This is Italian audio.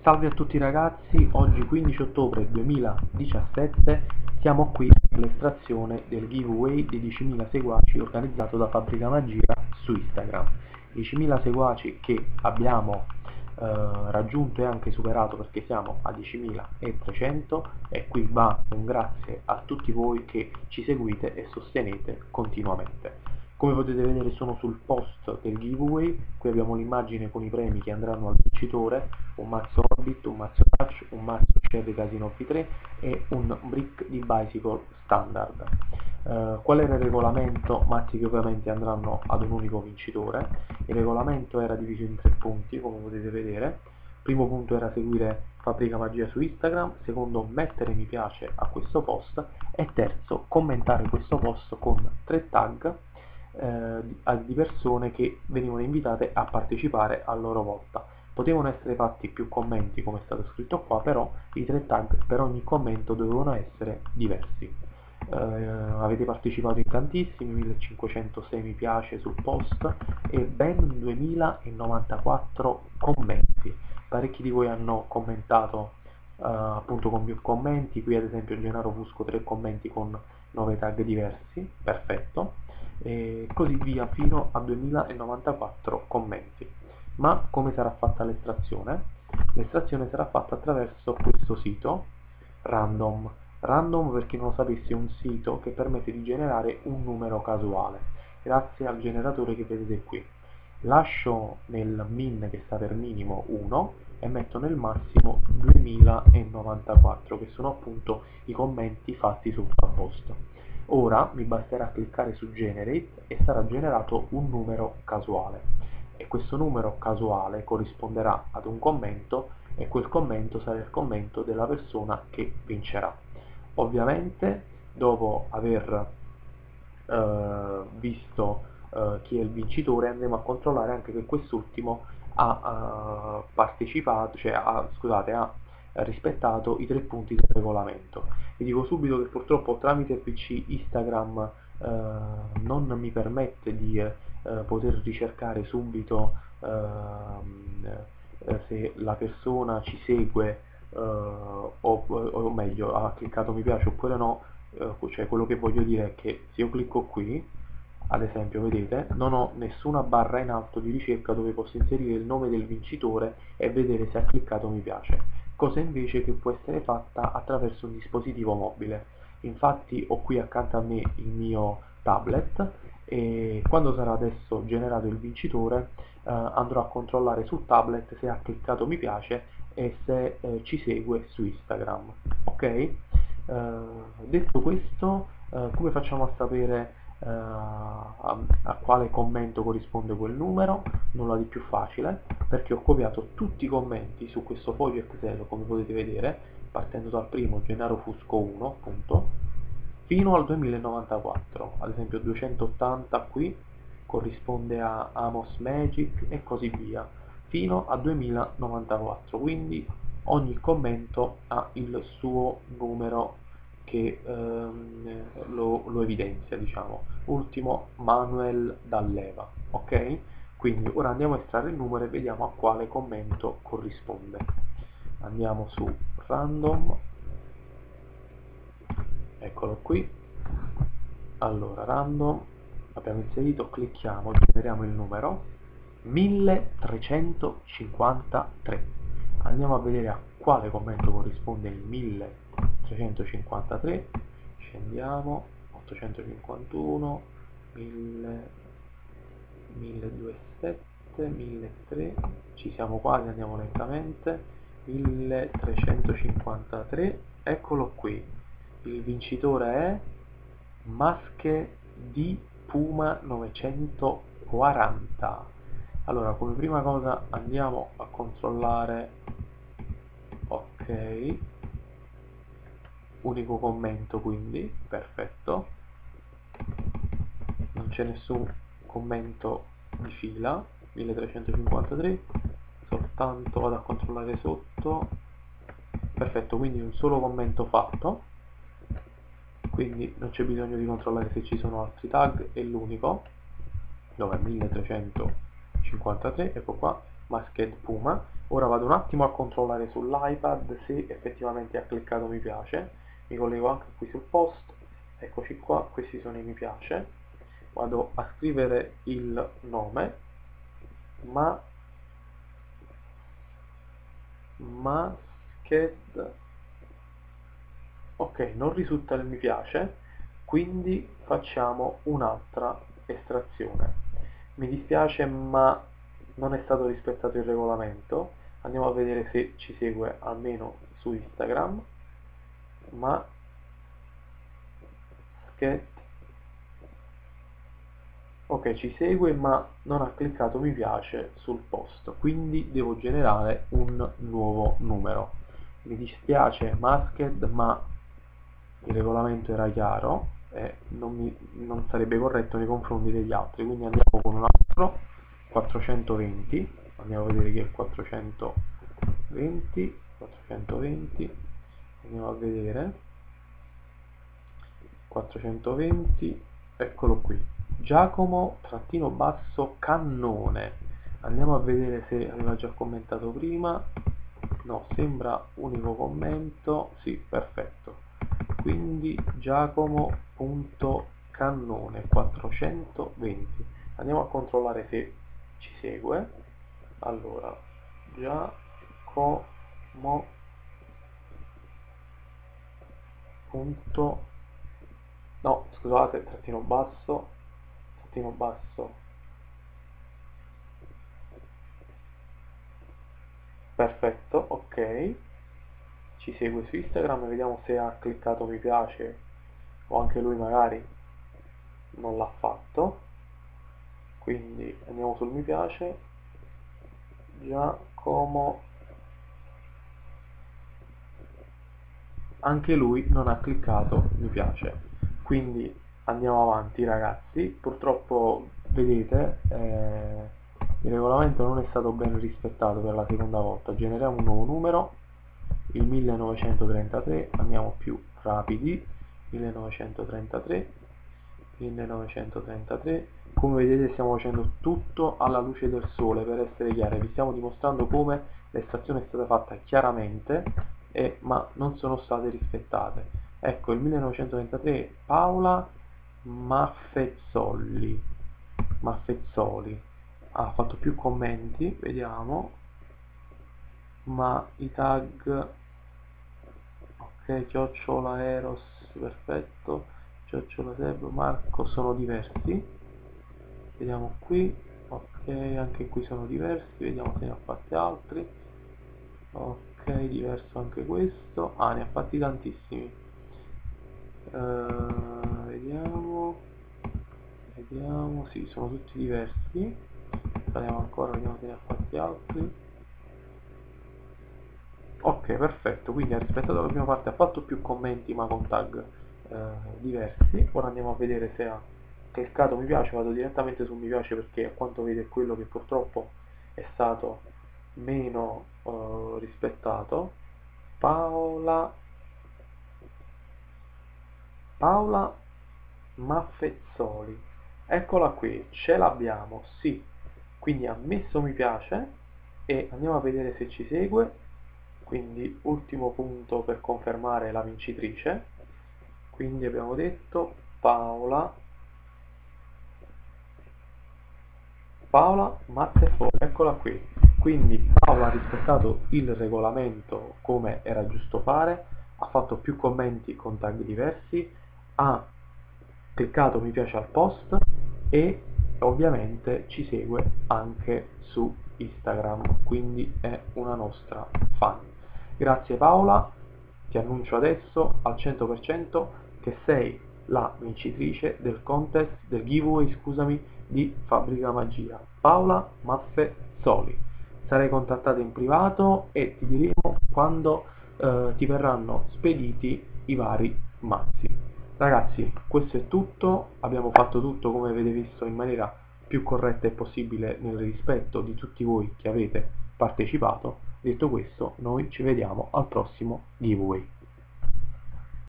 Salve a tutti ragazzi, oggi 15 ottobre 2017 siamo qui per l'estrazione del giveaway dei 10.000 seguaci organizzato da Fabbrica Magia su Instagram. 10.000 seguaci che abbiamo raggiunto e anche superato perché siamo a 10.300 e qui va un grazie a tutti voi che ci seguite e sostenete continuamente. Come potete vedere sono sul post del giveaway, qui abbiamo l'immagine con i premi che andranno al vincitore, un mazzo Orbit, un mazzo Touch, un mazzo Shed Casino V3 e un brick di Bicycle standard. Qual era il regolamento? Mazzi che ovviamente andranno ad un unico vincitore. Il regolamento era diviso in 3 punti, come potete vedere. Primo punto era seguire Fabbrica Magia su Instagram, secondo mettere mi piace a questo post e terzo commentare questo post con 3 tag di persone che venivano invitate a partecipare a loro volta. Potevano essere fatti più commenti come è stato scritto qua, però i 3 tag per ogni commento dovevano essere diversi. Avete partecipato in tantissimi, 1506 mi piace sul post e ben 2094 commenti. Parecchi di voi hanno commentato appunto con più commenti, qui ad esempio Gennaro Fusco 3 commenti con 9 tag diversi, perfetto, e così via fino a 2094 commenti. Ma come sarà fatta l'estrazione? L'estrazione sarà fatta attraverso questo sito Random. Random, per chi non lo sapesse, è un sito che permette di generare un numero casuale grazie al generatore che vedete qui. Lascio nel min che sta per minimo 1 e metto nel massimo 2094 che sono appunto i commenti fatti sul post. Ora mi basterà cliccare su Generate e sarà generato un numero casuale e questo numero casuale corrisponderà ad un commento e quel commento sarà il commento della persona che vincerà. Ovviamente dopo aver visto chi è il vincitore andremo a controllare anche che quest'ultimo ha partecipato, cioè ha rispettato i 3 punti del regolamento. Vi dico subito che purtroppo tramite PC Instagram non mi permette di poter ricercare subito se la persona ci segue o meglio ha cliccato mi piace oppure no, cioè quello che voglio dire è che se io clicco qui, ad esempio vedete, non ho nessuna barra in alto di ricerca dove posso inserire il nome del vincitore e vedere se ha cliccato mi piace, cosa invece che può essere fatta attraverso un dispositivo mobile. Infatti ho qui accanto a me il mio tablet e quando sarà adesso generato il vincitore andrò a controllare sul tablet se ha cliccato mi piace e se ci segue su Instagram. Ok? Detto questo, come facciamo a sapere a quale commento corrisponde quel numero? Nulla di più facile, perché ho copiato tutti i commenti su questo foglio Excel, come potete vedere, partendo dal primo Gennaro Fusco 1, appunto, fino al 2094, ad esempio 280 qui corrisponde a Amos Magic e così via, fino a 2094, quindi ogni commento ha il suo numero che lo evidenzia, diciamo. Ultimo Manuel Dalleva, ok? Quindi ora andiamo a estrarre il numero e vediamo a quale commento corrisponde. Andiamo su Random, eccolo qui. Allora, Random, abbiamo inserito, clicchiamo, generiamo il numero 1353. Andiamo a vedere a quale commento corrisponde il 1353. Scendiamo, 851, 1000, 1207, 1300, ci siamo quasi, andiamo lentamente, 1353, eccolo qui, il vincitore è Masche di Puma 940. Allora, come prima cosa andiamo a controllare, ok, unico commento quindi, perfetto, non c'è nessun commento di fila, 1353, soltanto vado a controllare sotto, perfetto, quindi un solo commento fatto, quindi non c'è bisogno di controllare se ci sono altri tag, è l'unico, dove è 1353, ecco qua, Masked Puma. Ora vado un attimo a controllare sull'iPad se effettivamente ha cliccato mi piace, mi collego anche qui sul post, eccoci qua, questi sono i mi piace, vado a scrivere il nome, Masked, ok, non risulta il mi piace, quindi facciamo un'altra estrazione. Mi dispiace ma non è stato rispettato il regolamento, andiamo a vedere se ci segue almeno su Instagram, ok, ci segue ma non ha cliccato mi piace sul post, quindi devo generare un nuovo numero. Mi dispiace Masked, ma il regolamento era chiaro e non sarebbe corretto nei confronti degli altri, quindi andiamo con un altro 420, andiamo a vedere che è il 420, andiamo a vedere 420, eccolo qui, Giacomo-Cannone, andiamo a vedere se aveva già commentato prima, no, sembra unico commento, sì, perfetto, quindi Giacomo.Cannone 420, andiamo a controllare se ci segue, allora, Giacomo punto, no, scusate, trattino basso, perfetto, ok, ci segue su Instagram, vediamo se ha cliccato mi piace o anche lui magari non l'ha fatto, quindi andiamo sul mi piace, Giacomo, anche lui non ha cliccato mi piace, quindi andiamo avanti ragazzi, purtroppo vedete il regolamento non è stato ben rispettato per la seconda volta, generiamo un nuovo numero, il 1933, andiamo più rapidi, 1933, come vedete stiamo facendo tutto alla luce del sole per essere chiari, vi stiamo dimostrando come l'estrazione è stata fatta chiaramente, ma non sono state rispettate. Ecco, il 1933 Paola Maffezzoli ha fatto più commenti, vediamo, ma i tag, ok, chiocciola Eros, perfetto, chiocciola Seb, Marco sono diversi, vediamo qui, ok, anche qui sono diversi, vediamo se ne ha fatti altri, ok, diverso anche questo, ne ha fatti tantissimi, vediamo, sì, sono tutti diversi, spariamo ancora, vediamo se ne ha fatti altri, ok, perfetto, quindi ha rispettato la prima parte, ha fatto più commenti ma con tag diversi, ora andiamo a vedere se ha cliccato mi piace, vado direttamente su mi piace perché a quanto vede è quello che purtroppo è stato meno rispettato, Paola Maffezzoli, eccola qui, ce l'abbiamo, sì, quindi ha messo mi piace e andiamo a vedere se ci segue, quindi ultimo punto per confermare la vincitrice, quindi abbiamo detto Paola Mazzefoli, eccola qui, quindi Paola ha rispettato il regolamento come era giusto fare, ha fatto più commenti con tag diversi, ha cliccato mi piace al post e ovviamente ci segue anche su Instagram, quindi è una nostra fan. Grazie Paola, ti annuncio adesso al 100% che sei la vincitrice del contest, del giveaway, scusami, di Fabbrica Magia, Paola Maffezzoli. Sarai contattata in privato e ti diremo quando ti verranno spediti i vari mazzi. Ragazzi, questo è tutto, abbiamo fatto tutto come avete visto in maniera più corretta e possibile nel rispetto di tutti voi che avete partecipato. Detto questo, noi ci vediamo al prossimo giveaway.